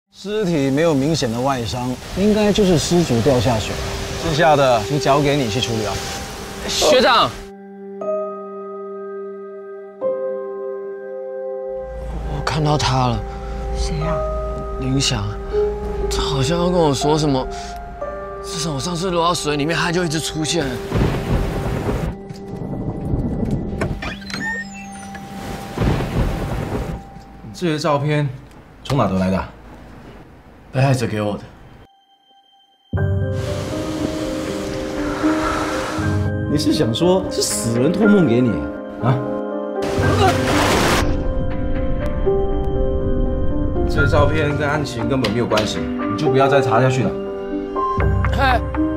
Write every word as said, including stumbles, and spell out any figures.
尸体没有明显的外伤，应该就是失足掉下水了。剩下的就交给你去处理啊。 学长，我看到他了。 谁呀？ 林翔，他好像要跟我说什么。自从我上次落到水里面，他就一直出现。 这些照片从哪得来的？ 被害者给我的。 你是想说是死人托梦给你啊？这照片跟案情根本没有关系，你就不要再查下去了。 嘿。